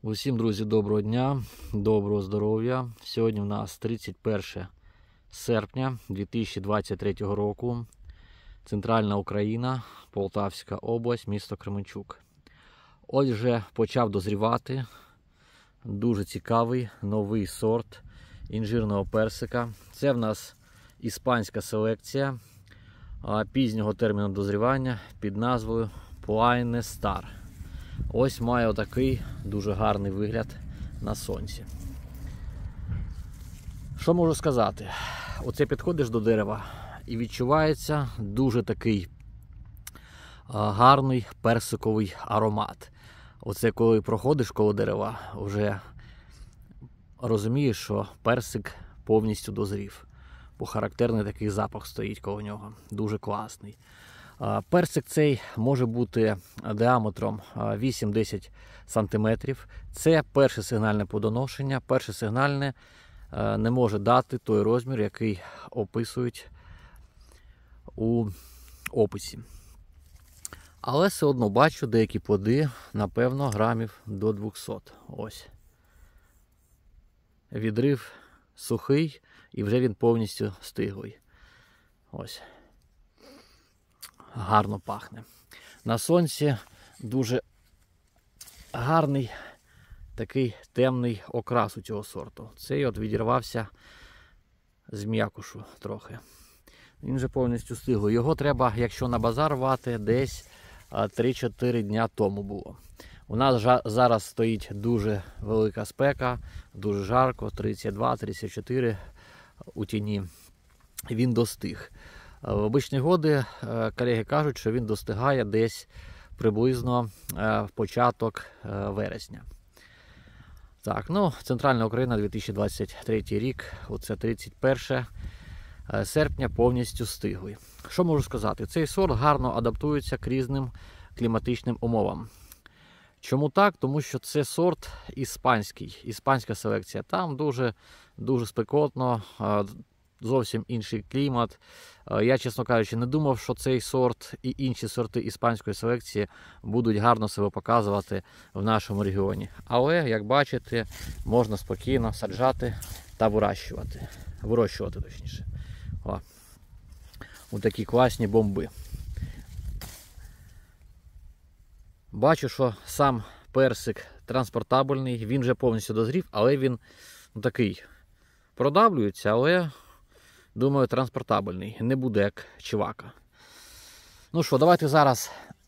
Усім, друзі, доброго дня, доброго здоров'я. Сьогодні в нас 31 серпня 2023 року. Центральна Україна, Полтавська область, місто Кременчук. Ось вже почав дозрівати дуже цікавий новий сорт інжирного персика. Це в нас іспанська селекція пізнього терміну дозрівання під назвою Plaine Star. Ось має отакий дуже гарний вигляд на сонці. Що можу сказати? Оце підходиш до дерева і відчувається дуже такий гарний персиковий аромат. Оце коли проходиш коло дерева, вже розумієш, що персик повністю дозрів. Бо характерний такий запах стоїть коло нього. Дуже класний. Персик цей може бути діаметром 8-10 см. Це перше сигнальне плодоношення. Перше сигнальне не може дати той розмір, який описують у описі. Але все одно бачу деякі плоди, напевно, грамів до 200. Ось. Відрив сухий і вже він повністю стиглий. Ось. Гарно пахне. На сонці дуже гарний такий темний окрас у цього сорту. Цей от відірвався з м'якушу трохи. Він вже повністю стиглий. Його треба, якщо на базар рвати, десь 3-4 дня тому було. У нас зараз стоїть дуже велика спека, дуже жарко, 32-34 у тіні. Він достиг. В обичні годи колеги кажуть, що він достигає десь приблизно в початок вересня. Так, ну, Центральна Україна, 2023 рік, оце 31 серпня, повністю стиглий. Що можу сказати? Цей сорт гарно адаптується к різним кліматичним умовам. Чому так? Тому що це сорт іспанський, іспанська селекція. Там дуже спекотно, зовсім інший клімат. Я, чесно кажучи, не думав, що цей сорт і інші сорти іспанської селекції будуть гарно себе показувати в нашому регіоні. Але, як бачите, можна спокійно саджати та вирощувати точніше. Ось такі класні бомби. Бачу, що сам персик транспортабельний, він вже повністю дозрів, але він такий продавлюється, але думаю, транспортабельний. Не буде як чивака. Ну що, давайте зараз.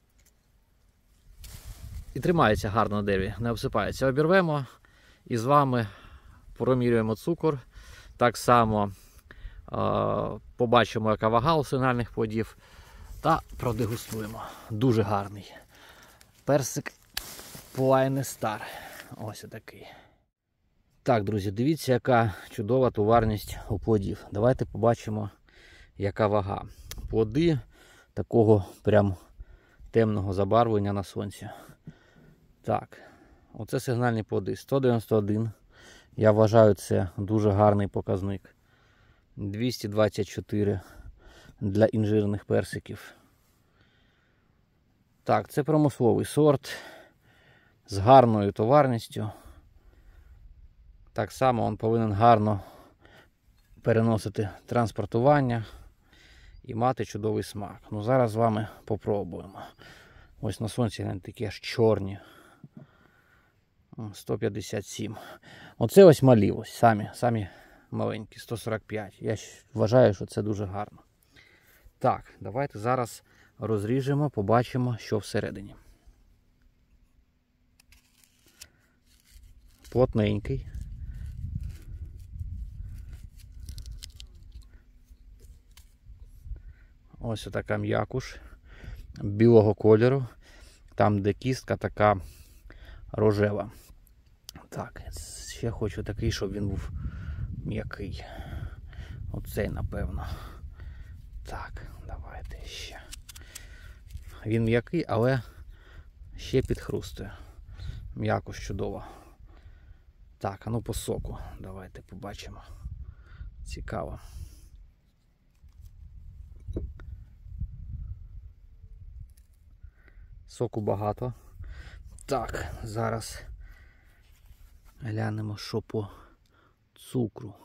І тримається гарно на дереві, не обсипається. Обірвемо і з вами промірюємо цукор. Так само побачимо, яка вага у сигнальних плодів. Та продегустуємо. Дуже гарний персик Plaine Star. Ось такий. Так, друзі, дивіться, яка чудова товарність у плодів. Давайте побачимо, яка вага. Плоди такого прям темного забарвлення на сонці. Так, оце сигнальні плоди. 191. Я вважаю, це дуже гарний показник. 224 для інжирних персиків. Так, це промисловий сорт з гарною товарністю. Так само він повинен гарно переносити транспортування і мати чудовий смак. Ну, зараз з вами попробуємо. Ось на сонці вони такі аж чорні. 157. Оце ось малі, ось самі маленькі, 145. Я вважаю, що це дуже гарно. Так, давайте зараз розріжемо, побачимо, що всередині. Плотненький. Ось така м'якуш білого кольору, там де кістка така рожева. Так, ще хочу такий, щоб він був м'який. Оцей, напевно. Так, давайте ще. Він м'який, але ще підхрустує. М'якуш чудова. Так, а ну по соку давайте побачимо. Цікаво. Соку багато. Так, зараз Глянемо, що по цукру.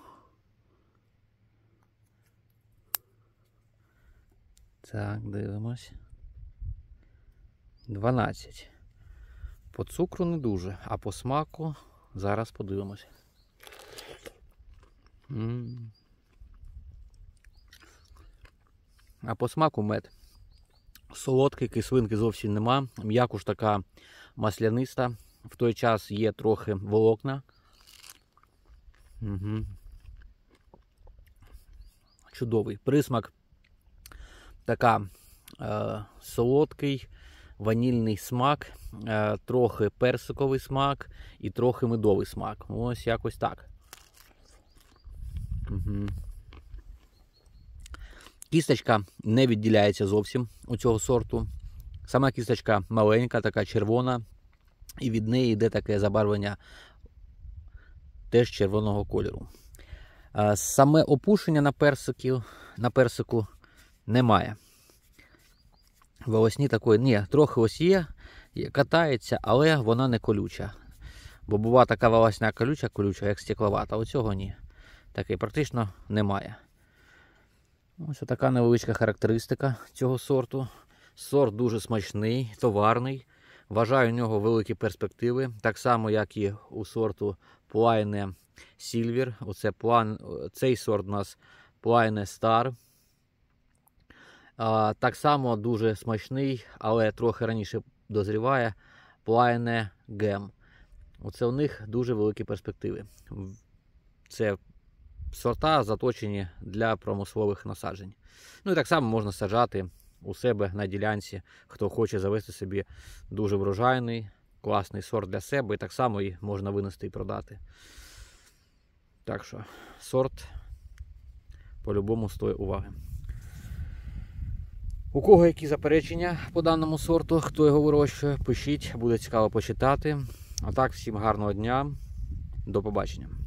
Так, дивимось. 12. По цукру не дуже, а по смаку зараз подивимось. А по смаку мед. Солодкий, кислинки зовсім нема. М'якуш така масляниста. В той час є трохи волокна. Угу. Чудовий. Присмак така солодкий, ванільний смак, трохи персиковий смак і трохи медовий смак. Ось якось так. Угу. Кісточка не відділяється зовсім у цього сорту. Сама кісточка маленька, така червона. І від неї йде таке забарвлення теж червоного кольору. Саме опушення на персику немає. Волосні такої, ні, трохи ось є, катається, але вона не колюча. Бо буває така волосня колюча, як стекловата, а оцього ні. Такий практично немає. Ось така невеличка характеристика цього сорту. Сорт дуже смачний, товарний. Вважаю, у нього великі перспективи. Так само, як і у сорту Plaiне Silver. Цей сорт у нас Plaiне Star. Так само дуже смачний, але трохи раніше дозріває Plaiне Gem. Оце у них дуже великі перспективи. Це сорта заточені для промислових насаджень. Ну і так само можна саджати у себе на ділянці, хто хоче завести собі дуже врожайний, класний сорт для себе, і так само і можна винести і продати. Так що сорт по-любому стоїть уваги. У кого які заперечення по даному сорту, хто його вирощує, пишіть, буде цікаво почитати. А так, всім гарного дня, до побачення.